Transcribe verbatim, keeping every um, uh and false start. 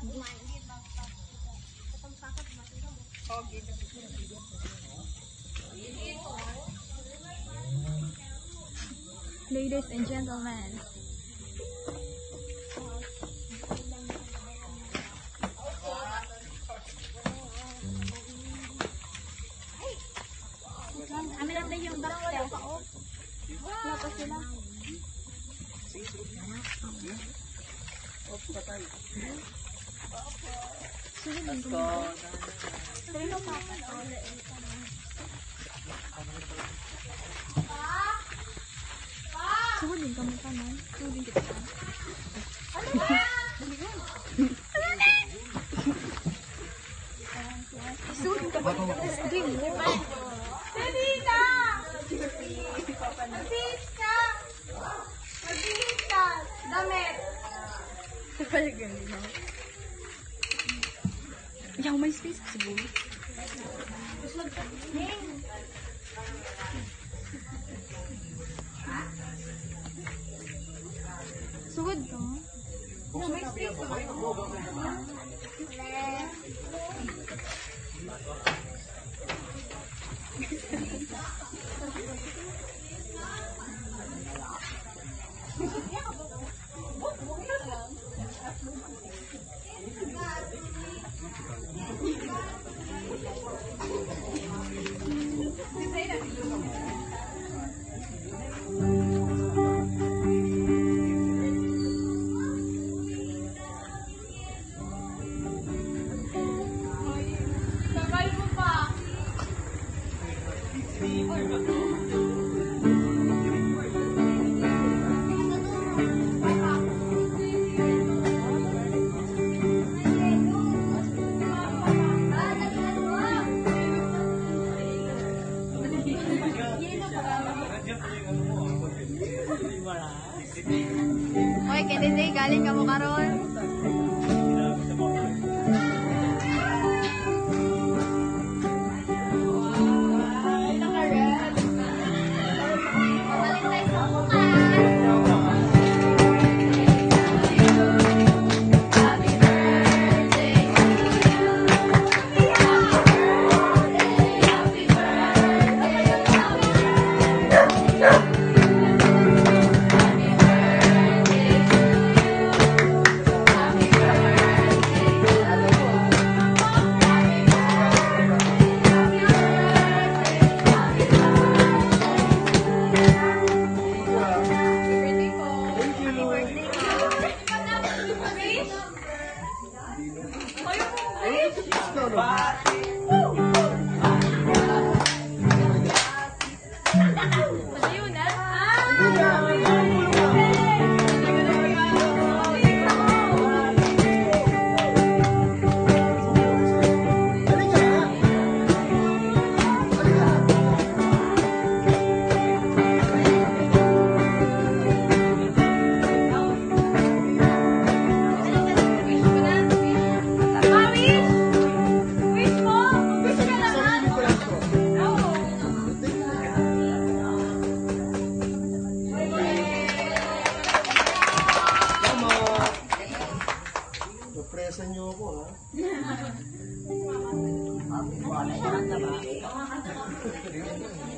Ladies and gentlemen. Amin lang na yung baktel. Wala pa sila. Ops, patay. Let's go. Sino pa pa? Sugod din kami pa, man. Sugod din kita. Ano ba? Sugod din kami. Game. Selina! Magbihis ka! Magbihis ka! Damit! Talagang no? Yaw, may space sa bulo. Sugod ka mo? No, may space sa bulo. Sabay mo pa! Oy, Kennedy, galing ka mo karon. Presa niyo ako, ha? Wala yan, diba?